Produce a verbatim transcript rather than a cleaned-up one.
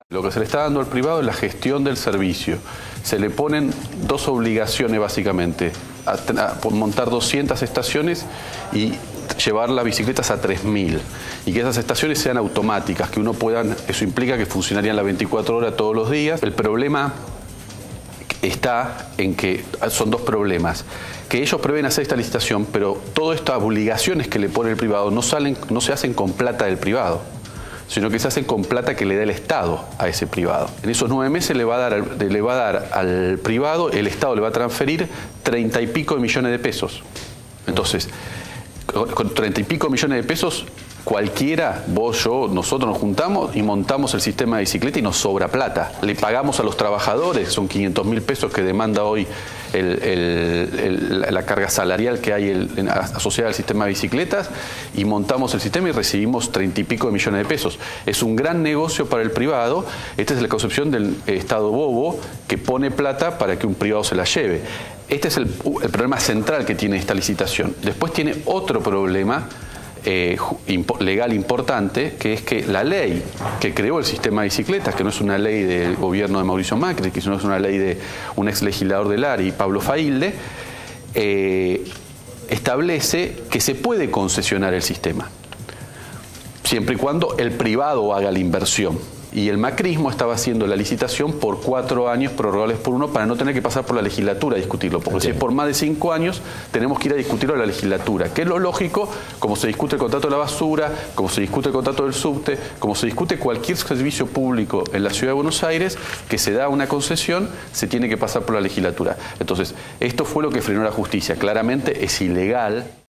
Lo que se le está dando al privado es la gestión del servicio. Se le ponen dos obligaciones básicamente, a, a montar doscientas estaciones y llevar las bicicletas a tres mil. Y que esas estaciones sean automáticas, que uno puedan, eso implica que funcionarían las veinticuatro horas todos los días. El problema está en que son dos problemas. Que ellos prevén hacer esta licitación, pero todas estas obligaciones que le pone el privado no, salen, no se hacen con plata del privado, sino que se hacen con plata que le da el Estado a ese privado. En esos nueve meses le va a dar, le va a dar al privado, el Estado le va a transferir treinta y pico de millones de pesos. Entonces, con treinta y pico millones de pesos, cualquiera, vos, yo, nosotros nos juntamos y montamos el sistema de bicicleta y nos sobra plata. Le pagamos a los trabajadores, son quinientos mil pesos que demanda hoy el, el, el, la carga salarial que hay el, en, asociada al sistema de bicicletas, y montamos el sistema y recibimos treinta y pico de millones de pesos. Es un gran negocio para el privado. Esta es la concepción del Estado bobo que pone plata para que un privado se la lleve. Este es el, el problema central que tiene esta licitación. Después tiene otro problema Eh, legal importante, que es que la ley que creó el sistema de bicicletas, que no es una ley del gobierno de Mauricio Macri, que no es una ley de un ex legislador del A R I, Pablo Failde, eh, establece que se puede concesionar el sistema, siempre y cuando el privado haga la inversión. Y el macrismo estaba haciendo la licitación por cuatro años prorrogables por uno para no tener que pasar por la legislatura a discutirlo. Porque okay. Si es por más de cinco años, tenemos que ir a discutirlo a la legislatura. Que es lo lógico, como se discute el contrato de la basura, como se discute el contrato del subte, como se discute cualquier servicio público en la Ciudad de Buenos Aires, que se da una concesión, se tiene que pasar por la legislatura. Entonces, esto fue lo que frenó la justicia. Claramente es ilegal.